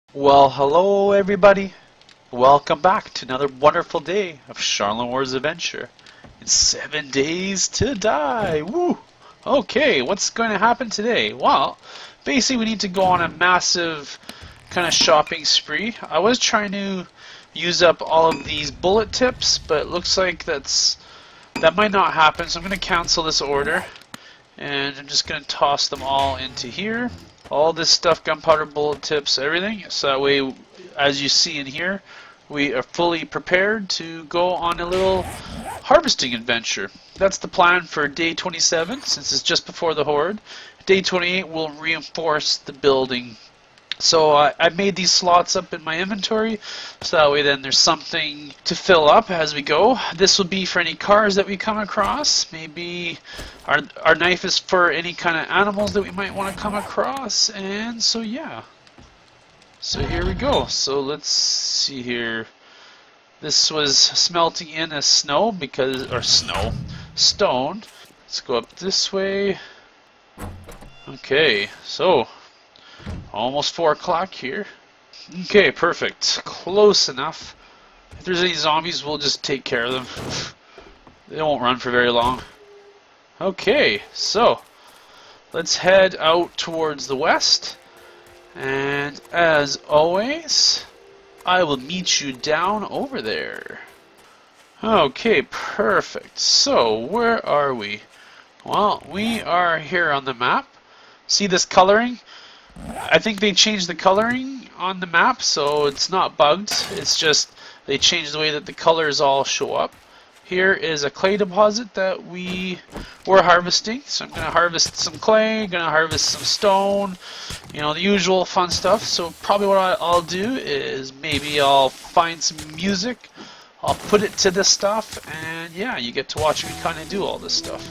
Well, hello everybody. Welcome back to another wonderful day of Sharlenwar's adventure. It's 7 days to die. Woo! Okay, what's going to happen today? Well, basically we need to go on a massive kind of shopping spree. I was trying to use up all of these bullet tips, but it looks like that might not happen, so I'm going to cancel this order. And I'm just going to toss them all into here. All this stuff, gunpowder, bullet tips, everything. So that way, as you see in here, we are fully prepared to go on a little harvesting adventure. That's the plan for day 27, since it's just before the horde. Day 28 will reinforce the building. So I made these slots up in my inventory, so that way then there's something to fill up as we go. This will be for any cars that we come across. Maybe our knife is for any kind of animals that we might want to come across. And so yeah. So here we go. So let's see here. This was smelting in as snow stone. Let's go up this way. Okay, so almost 4 o'clock here. Okay, perfect. Close enough. If there's any zombies, we'll just take care of them. They won't run for very long. Okay, so let's head out towards the west. And as always, I will meet you down over there. Okay, perfect. So, where are we? Well, we are here on the map. See this coloring? I think they changed the coloring on the map, so it's not bugged. It's just they changed the way that the colors all show up. Here is a clay deposit that we were harvesting. So I'm going to harvest some clay, going to harvest some stone, you know, the usual fun stuff. So probably what I'll do is maybe I'll find some music, I'll put it to this stuff, and yeah, you get to watch me kind of do all this stuff.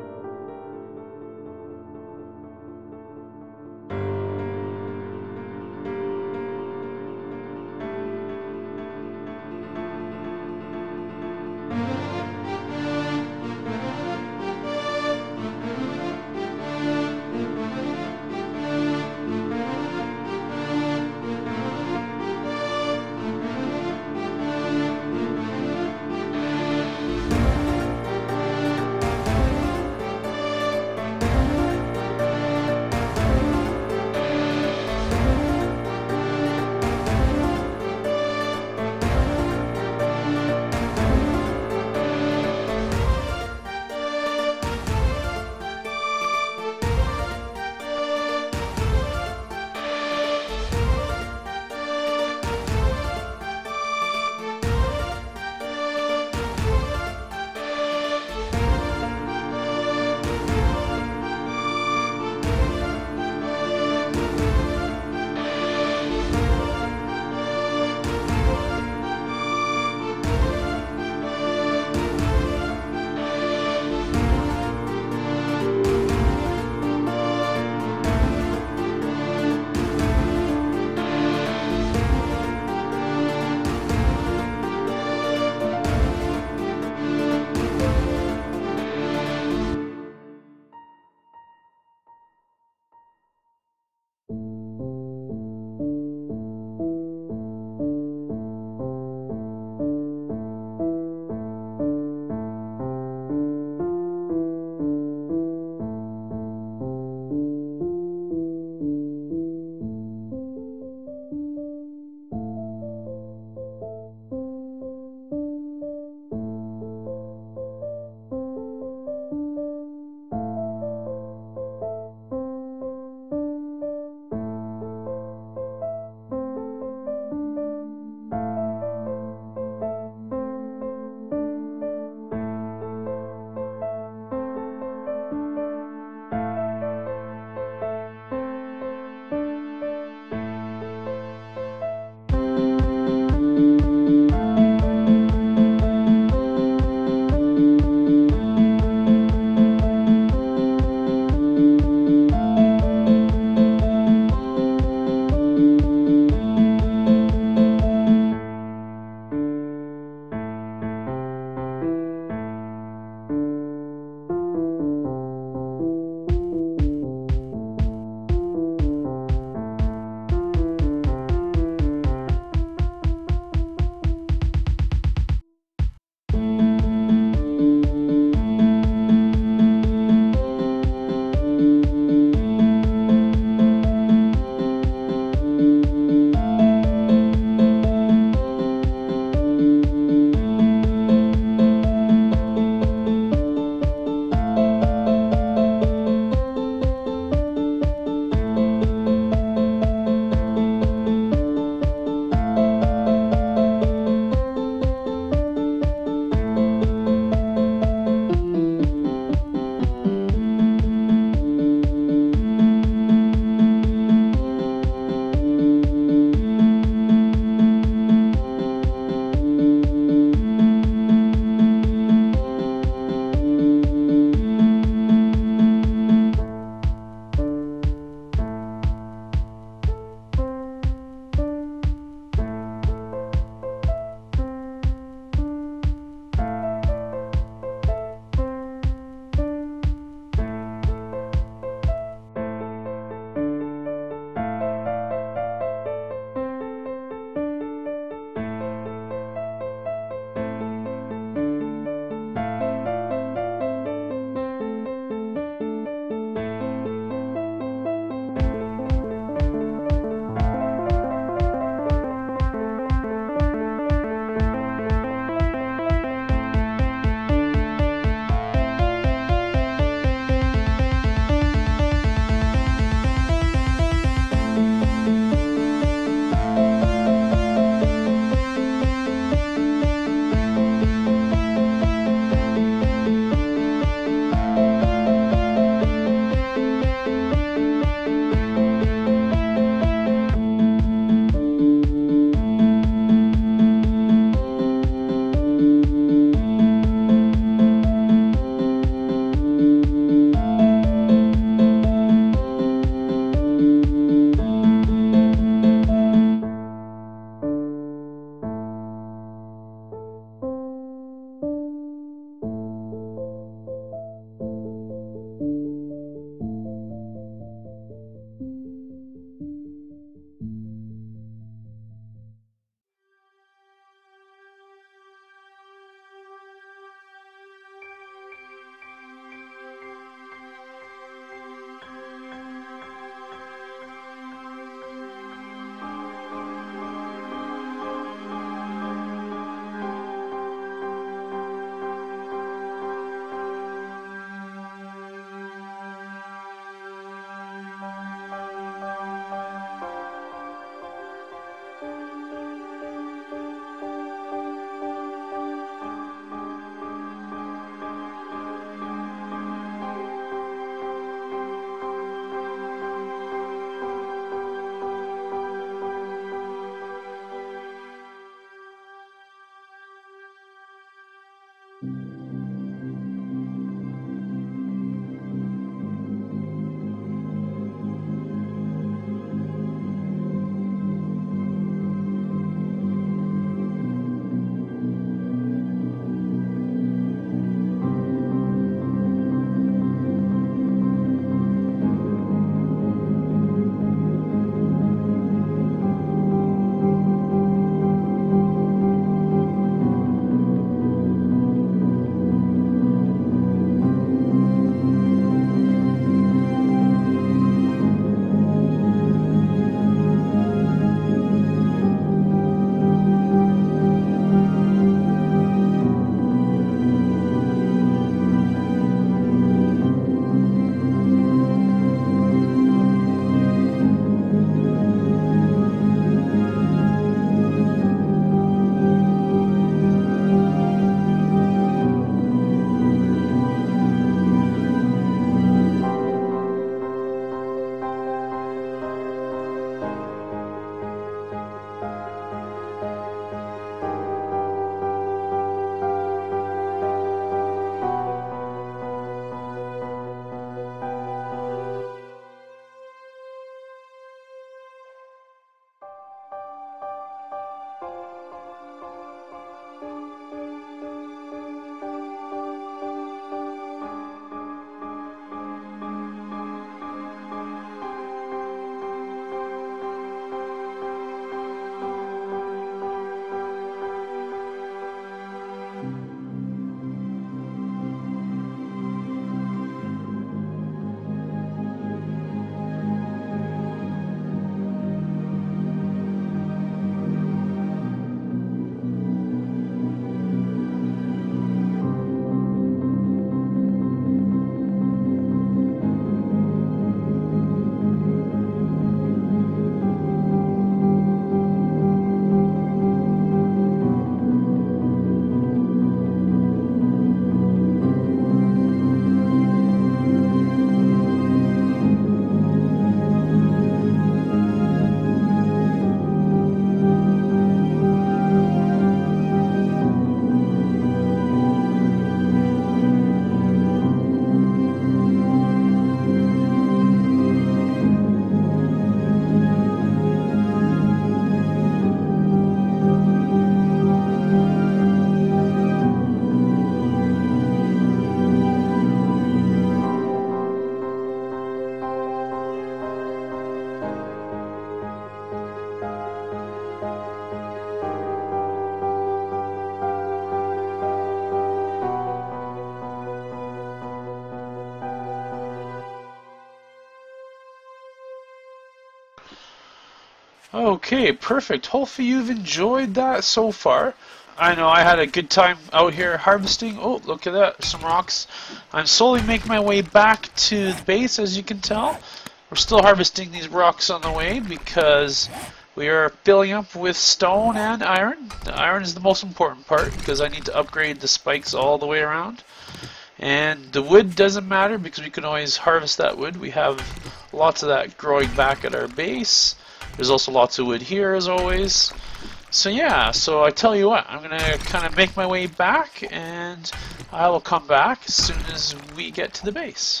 Okay, perfect. Hopefully you've enjoyed that so far. I know I had a good time out here harvesting. Oh, look at that, some rocks. I'm slowly making my way back to the base, as you can tell. We're still harvesting these rocks on the way because we are filling up with stone and iron. The iron is the most important part because I need to upgrade the spikes all the way around. And the wood doesn't matter because we can always harvest that wood. We have lots of that growing back at our base. There's also lots of wood here as always. So yeah, so I tell you what, I'm going to kind of make my way back and I will come back as soon as we get to the base.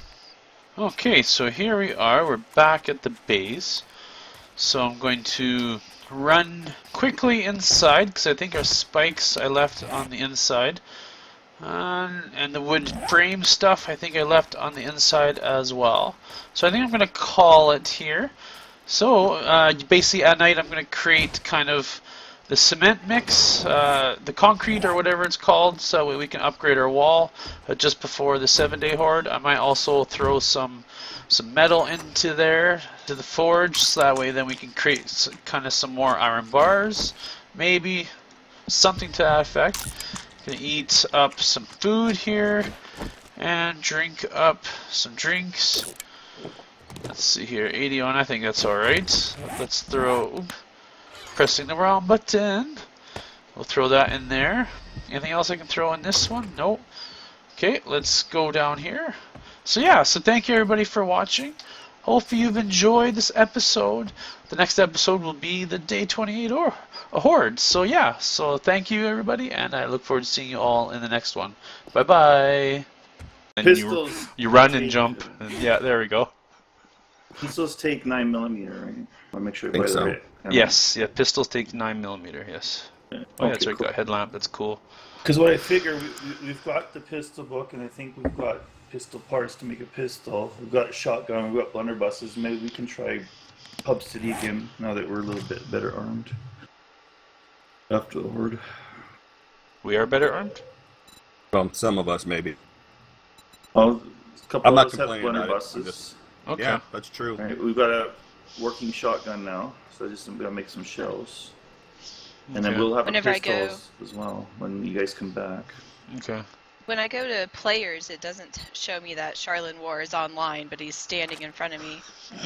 Okay, so here we are, we're back at the base. So I'm going to run quickly inside because I think our spikes I left on the inside. And the wood frame stuff I think I left on the inside as well. So I think I'm going to call it here. So basically at night I'm going to create kind of the cement mix, the concrete or whatever it's called, so that way we can upgrade our wall just before the 7-day horde. I might also throw some metal into there to the forge, so that way then we can create kind of some more iron bars, maybe something to that effect. Gonna eat up some food here and drink up some drinks. Let's see here, 81, I think that's alright. Let's throw, pressing the wrong button. We'll throw that in there. Anything else I can throw in this one? Nope. Okay, let's go down here. So yeah, so thank you everybody for watching. Hopefully you've enjoyed this episode. The next episode will be the day 28 or a horde. So yeah, so thank you everybody, and I look forward to seeing you all in the next one. Bye bye. And Pistols. you run and jump. And yeah, there we go. Pistols take 9mm, right? I'll make sure. I think so. Right. Yes, yeah, pistols take 9mm. Yes. Yeah. Oh yeah, that's right. Cool. Got a headlamp. That's cool. Because what I figure, we've got the pistol book, and I think we've got pistol parts to make a pistol. We've got a shotgun, we've got blunderbusses. Maybe we can try Hub City again now that we're a little bit better armed. After the horde. We are better armed? Well, some of us maybe. Oh, a couple I'm of not us have complaining about it. blunderbusses. I'm just- Okay. Yeah, that's true. All right, we've got a working shotgun now, so I'm gonna make some shells. And then Okay. we'll have Whenever a I go- pistols as well when you guys come back. Okay. When I go to players, it doesn't show me that Sharlenwar is online, but he's standing in front of me.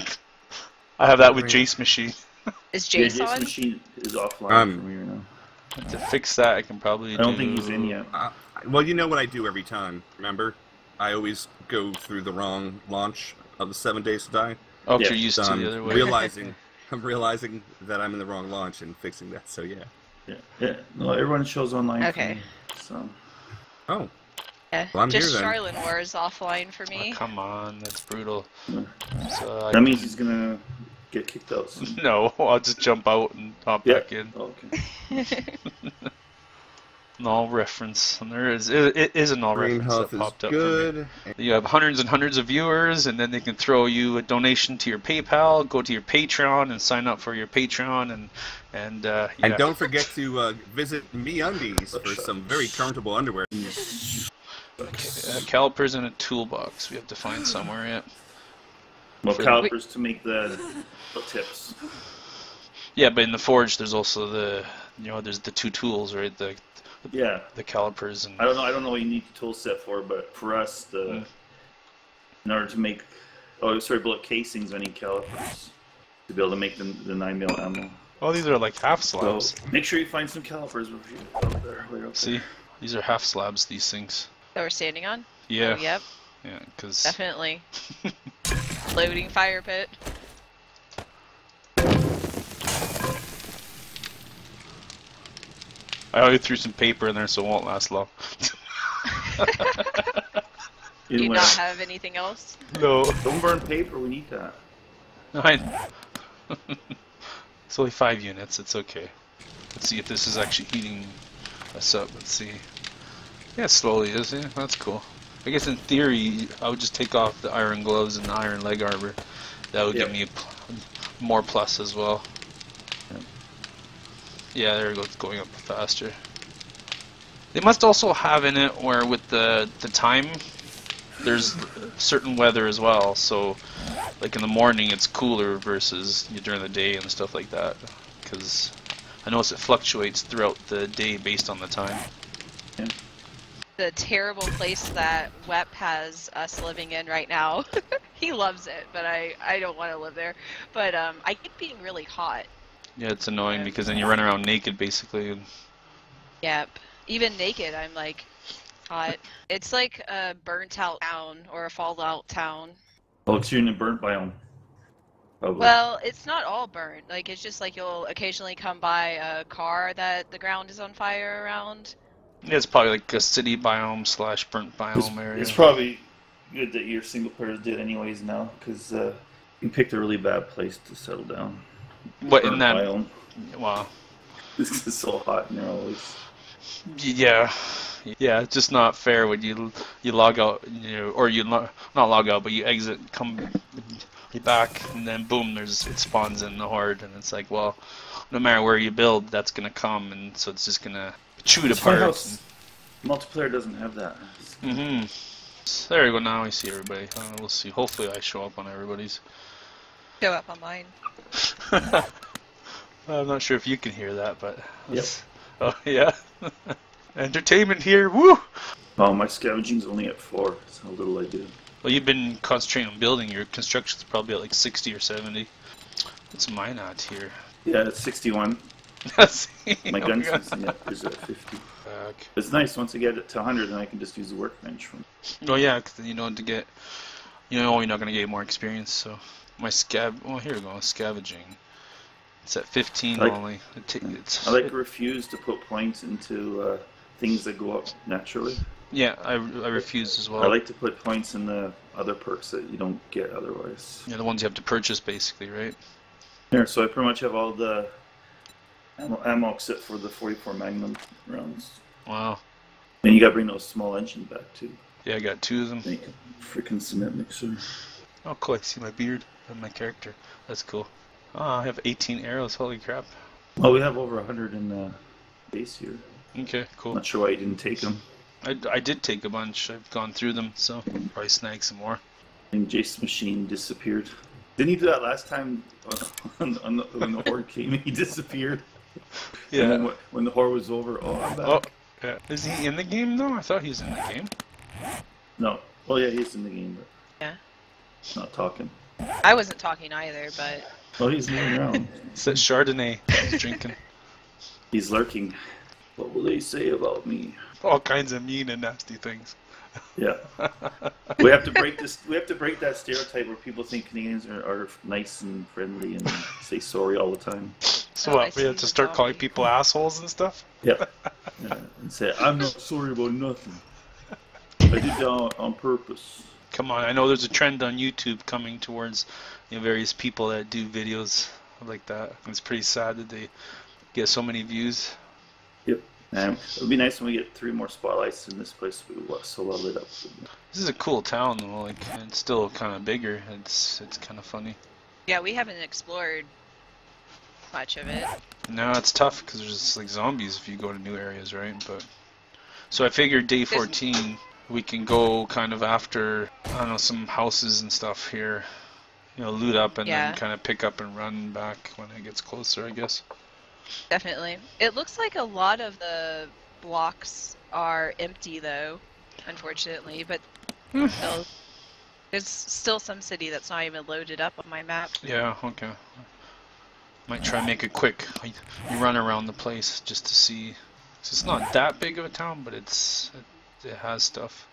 I have that with Jace machine. Is Yeah, Jace Jason on? machine is offline from here now. To fix that, I can probably I don't think he's in yet. Well, you know what I do every time, remember? I always go through the wrong launch of the 7 Days to Die. Oh, Yeah, you're used to the other way. I'm realizing that I'm in the wrong launch and fixing that, so yeah. Yeah. No, everyone shows online. Okay. For me, so. Oh, Yeah. Well, I'm Just here then. Sharlenwar is offline for me. Oh, come on, that's brutal. Yeah. So That means he's gonna get kicked out soon. no, I'll just jump out and hop back in. Oh, okay. Null reference, and there is it is a null brain reference health that is popped up good. for me. You have hundreds and hundreds of viewers, and then they can throw you a donation to your PayPal. Go to your Patreon and sign up for your Patreon, and yeah. And don't forget to visit MeUndies for some very comfortable underwear. Calipers in a toolbox. We have to find somewhere yet. Well, For- calipers to make the tips. Yeah, but in the forge, there's also there's the two tools, right? Yeah. The calipers and. I don't know what you need the tool set for, but for us, in order to make, bullet casings, I need calipers to be able to make the 9mm ammo. Oh, these are like half So slabs. make sure you find some calipers if you up there. Right up See, these are half slabs. These things. That we're standing on? Yeah. Oh, yep. Yeah, because. Definitely. Loading fire pit. I already threw some paper in there, so it won't last long. Do you not have anything else? No. Don't burn paper. We need that. It's only 5 units. It's okay. Let's see if this is actually heating us up. Let's see. Yeah, it slowly is. Yeah, that's cool. I guess in theory, I would just take off the iron gloves and the iron leg armor. That would give me more plus as well. Yeah, there we go. It's going up faster. They must also have in it where with the time there's certain weather as well. So, like in the morning, it's cooler versus during the day and stuff like that. Because I notice it fluctuates throughout the day based on the time. Yeah. The terrible place that Wep has us living in right now. He loves it, but I don't want to live there. But I get being really hot. Yeah, it's annoying because then you run around naked basically. And Yep. Even naked, I'm like hot. It's like a burnt out town or a fallout town. Oh, it's in a burnt biome. Probably. Well, it's not all burnt. Like, it's just like you'll occasionally come by a car that the ground is on fire around. yeah, it's probably like a city biome / burnt biome area. It's probably good that your single players did anyways now, because you picked a really bad place to settle down. What in Burnt that? biome. Wow. This is so hot and they're always... Yeah, yeah, it's just not fair when you log out, or you not log out, but you exit, come back, and then boom, it spawns in the horde, and it's like, well, no matter where you build, that's gonna come, and so it's just gonna chew it apart. Multiplayer doesn't have that. There we go. Now I see everybody. We'll see. Hopefully, I show up on everybody's. Show up on mine. I'm not sure if you can hear that, but Yep. Oh yeah. Entertainment here, woo! Oh, my scavenging's only at 4. That's how little I do. Well, you've been concentrating on building. Your construction's probably at like 60 or 70. What's mine at here? Yeah, it's 61. My gun's is at 50. Back. It's nice once I get it to 100, then I can just use the workbench from. Oh yeah, because then you know you're not gonna get more experience. So my oh here we go, scavenging. It's at 15 only. I like to refuse to put points into things that go up naturally. Yeah, I refuse as well. I like to put points in the other perks that you don't get otherwise. Yeah, the ones you have to purchase basically, right? Here, so I pretty much have all the ammo except for the 44 Magnum rounds. Wow. And you gotta bring those small engines back too. Yeah, I got 2 of them. Make a freaking cement mixer. Oh cool, I see my beard and my character. That's cool. Oh, I have 18 arrows, holy crap. Well, we have over 100 in the base here. Okay, cool. Not sure why you didn't take them. I did take a bunch. I've gone through them, so probably snag some more. And Jace's machine disappeared. Didn't he do that last time when the horde came? He disappeared. Yeah. And then when the horde was over, I'm back. Oh, yeah. Is he in the game though? I thought he was in the game. No. Well, yeah, he's in the game, but Yeah. not talking. I wasn't talking either, but Well, he's moving around. It's that Chardonnay he's drinking. He's lurking. What will they say about me? All kinds of mean and nasty things. Yeah. We have to break this. We have to break that stereotype where people think Canadians are nice and friendly and say sorry all the time. So Oh, I what? We see have to the start calling zombie. people assholes and stuff? Yeah. And say, I'm not sorry about nothing. I did that on purpose. Come on, I know there's a trend on YouTube coming towards various people that do videos like that. It's pretty sad that they get so many views. Yep. It would be nice when we get 3 more spotlights in this place. We was so well lit up. This is a cool town though, like it's still kind of bigger. It's kind of funny. yeah, we haven't explored much of it. No, it's tough because there's like zombies if you go to new areas, right? But so I figured day 14 we can go kind of after, I don't know, some houses and stuff here. Loot up and Yeah. then kind of pick up and run back when it gets closer, I guess. Definitely. It looks like a lot of the blocks are empty though, unfortunately, but still, there's still some city that's not even loaded up on my map. Yeah, okay. Might try and make it quick. You run around the place just to see. It's not that big of a town, but it has stuff.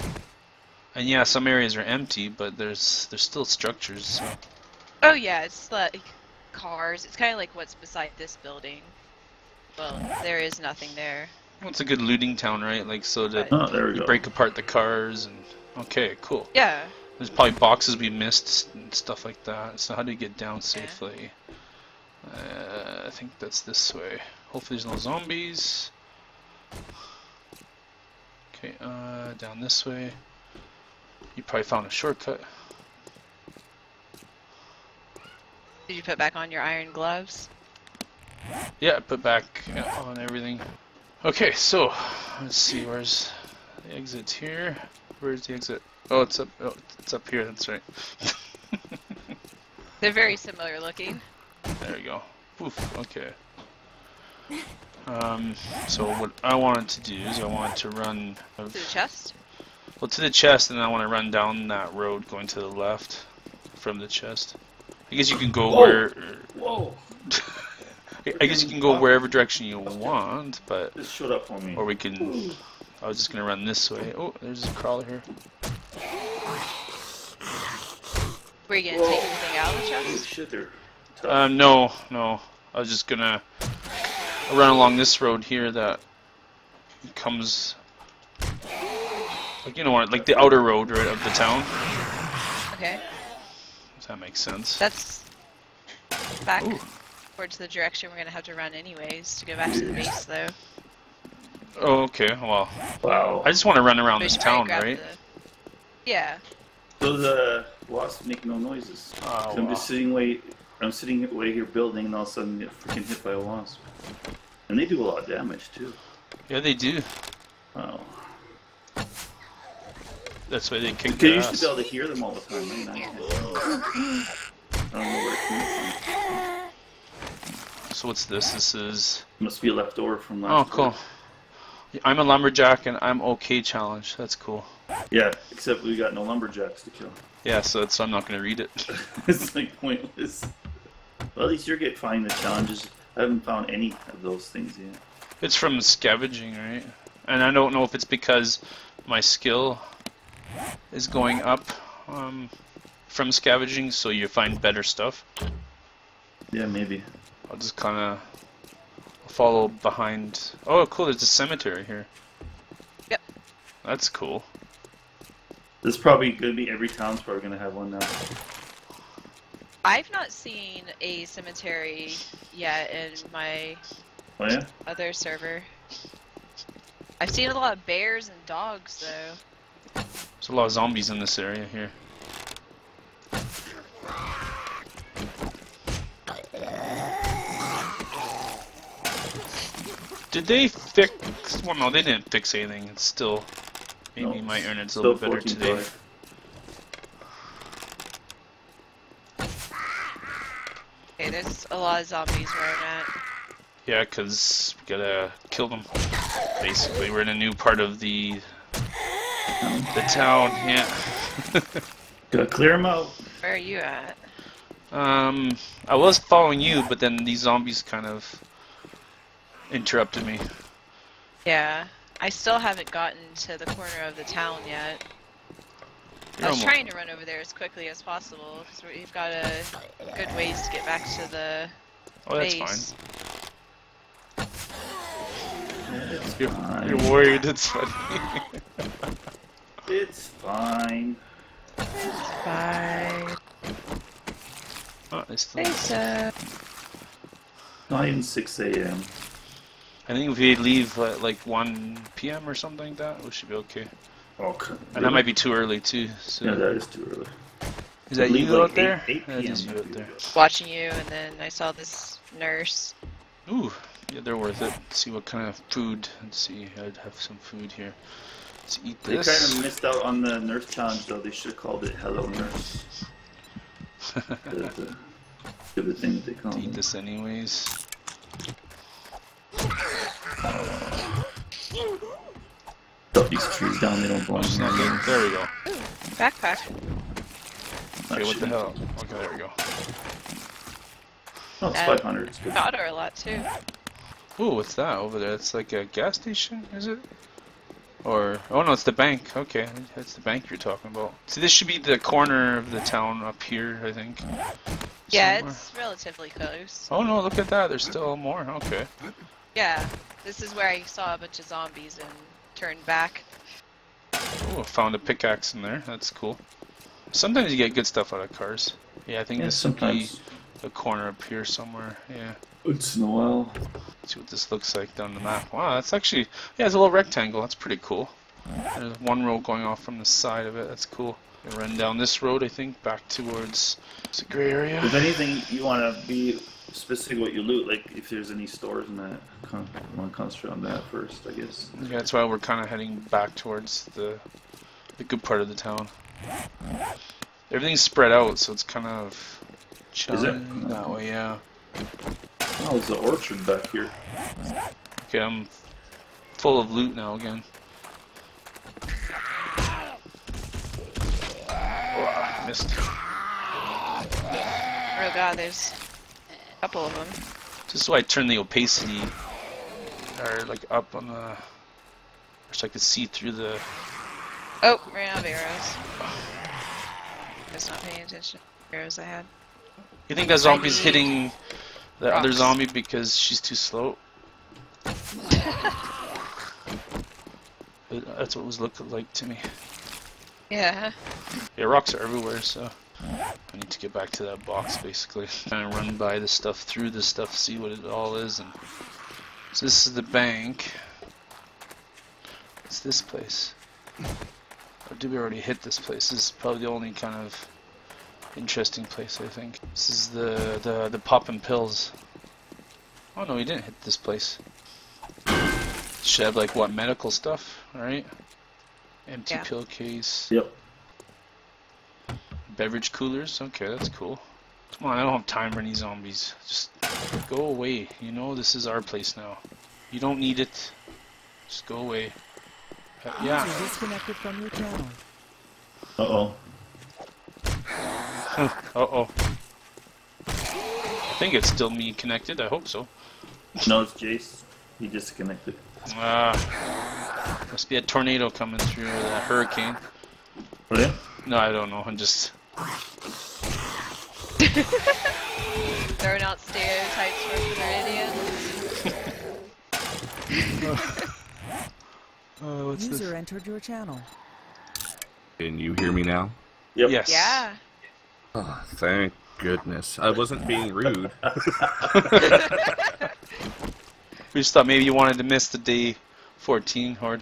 And yeah, some areas are empty, but there's still structures. So. Oh yeah, it's like cars. It's kind of like what's beside this building. Well, there is nothing there. Well, it's a good looting town, right? Like so that Oh, there we you go. break apart the cars and. Okay, cool. Yeah. There's probably boxes we missed and stuff like that. So how do you get down safely? I think that's this way. Hopefully there's no zombies. Okay, down this way. You probably found a shortcut. Did you put back on your iron gloves? Yeah, put back on everything. Okay, so let's see. Where's the exit here? Where's the exit? Oh, it's up. Oh, it's up here. That's right. They're very similar looking. There we go. Oof. Okay. So what I wanted to do is I wanted to run. To the chest? Well, to the chest, and then I want to run down that road going to the left from the chest. I guess you can go where. Whoa! I guess you can go wherever direction you want, but. Just shut up on me. Or we can. I was just gonna run this way. Oh, there's a crawler here. Were you gonna take anything out of the Oh chest? shit, they're tough. No. I was just gonna run along this road here that comes, like, you know what, like the outer road, right, of the town. Okay. Does that make sense? That's back Ooh. towards the direction we're gonna have to run anyways to go back to the base, though. Oh, okay. Well, Wow. I just want to run around We this should probably town, grab right? the- Yeah. Those wasps make no noises. Oh, I'm wow. just sitting way here building, and all of a sudden get freaking hit by a wasp. And they do a lot of damage too. Yeah, they do. Wow. That's why they kick You their used to ass. be able to hear them all the time, right? Now you can't. I don't know where it came from. So what's this? This is. Must be a leftover from Oh, last cool. I'm a lumberjack and I'm okay challenge. That's cool. Yeah, except we got no lumberjacks to kill. Yeah, so I'm not gonna read it. It's like pointless. Well, at least you're getting finding the challenges. I haven't found any of those things yet. It's from scavenging, right? And I don't know if it's because my skill is going up from scavenging, so you find better stuff. Yeah, maybe. I'll just kind of follow behind. Oh, cool! There's a cemetery here. Yep. That's cool. This is probably gonna be every town's probably gonna have one now. I've not seen a cemetery yet in my Oh yeah? other server. I've seen a lot of bears and dogs, though. There's a lot of zombies in this area here. Did they fix? Well, no, they didn't fix anything. It's still maybe No, my earnings a still little better today. 14.5. Okay, there's a lot of zombies where I'm at. Yeah, because we gotta kill them. Basically, we're in a new part of the town. Yeah. Gotta clear them out. Where are you at? I was following you, but then these zombies kind of interrupted me. Yeah, I still haven't gotten to the corner of the town yet. You're I was almo- trying to run over there as quickly as possible because we've got a good ways to get back to the Oh, that's base. fine. It's You're fine. worried. It's funny. It's fine. Bye. Oh, it's still. Beta. Not even 6 a.m. I think if we leave at like 1 p.m. or something like that, we should be okay. Okay. And that might be too early too. So Yeah, that is too early. is that Leave you like out there? 8 That p.m. is you might out be there. good. Watching you, and then I saw this nurse. Ooh, yeah, they're worth it. Let's see what kind of food. Let's see. I'd have some food here. Let's eat They this. kind of missed out on the nurse challenge though. They should have called it Hello Nurse. the stupid thing that they call Eat it. this anyways. Cut these trees down, they don't belong It's not here. good. There we go. Backpack. Okay, what the hell? Okay, there we go. Oh, it's 500. It's good. Got her a lot too. Ooh, what's that over there? It's like a gas station, is it? Or, oh no, it's the bank. Okay, that's the bank you're talking about. See, this should be the corner of the town up here, I think. Yeah, Somewhere. it's relatively close. Oh no, look at that. There's still more. Okay. Yeah, this is where I saw a bunch of zombies and turned back. Oh, found a pickaxe in there. That's cool. Sometimes you get good stuff out of cars. Yeah, I think Yeah, this would be sometimes. a corner up here somewhere. Yeah. Once in a while. Let's see what this looks like down the map. Wow, that's actually, yeah, it's a little rectangle. That's pretty cool. There's one road going off from the side of it. That's cool. We run down this road, I think, back towards the gray area. If anything, you want to be specific what you loot, like if there's any stores in that. You want to concentrate on that first, I guess. Yeah, that's why we're kind of heading back towards the the good part of the town. Everything's spread out, so it's kind of chilling that way, yeah. Oh, there's the orchard back here. Okay, I'm full of loot now again. Oh, missed. Oh god, there's a couple of them. Just so I turn the opacity, or like up on the, so I could see through the. Oh, ran out of arrows. I was not paying attention to the arrows I had. You think that zombie's hitting the other rocks. zombie because she's too slow? That's what it was looking like to me. Yeah. Yeah, rocks are everywhere, so I need to get back to that box basically. Kind of run by the stuff, through the stuff, see what it all is. And so this is the bank. What's this place? Or did we already hit this place? This is probably the only kind of interesting place, I think. This is the poppin' pills. Oh no, we didn't hit this place. Should have like what, medical stuff, right? Empty Yeah. pill case. Yep. Beverage coolers. Okay, that's cool. Come on, I don't have time for any zombies. Just go away. You know this is our place now. You don't need it. Just go away. Yeah. User disconnected from your channel. Uh-oh. Uh-oh. I think it's still me connected. I hope so. No, it's Jace. He disconnected. Must be a tornado coming through, or a hurricane. Oh, yeah? No, I don't know. I'm just... Throwing out stereotypes for idiots. what's User entered your channel. Can you hear me now? Yep. Yes. Yeah. Oh, thank goodness. I wasn't being rude. We just thought maybe you wanted to miss the day 14 horde.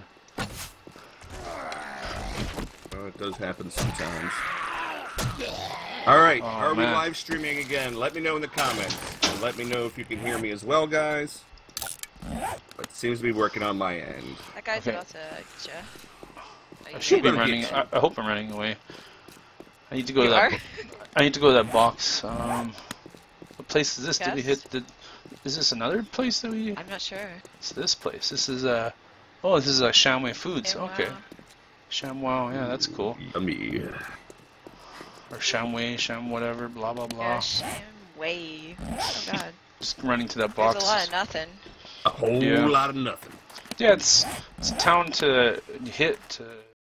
Oh, it does happen sometimes. Alright, Oh, are we man. live streaming again? Let me know in the comments. And let me know if you can hear me as well, guys. It seems to be working on my end. That guy's Okay. about to get ya. I should be gonna running. get you. I hope I'm running away. I need to go to You that. are? I need to go to that box. What place is this? Did we Yes. hit? Is this another place that we? I'm not sure. It's this place. This is Oh, this is Shamway Foods. Yeah, Okay. wow. Shamwow. Yeah, that's cool. Yummy. Or Shamway, Sham whatever. Blah blah blah. Yeah, shame way. Oh god. Just running to that There's box. a lot of nothing. A whole Yeah. lot of nothing. Yeah, it's a town to hit to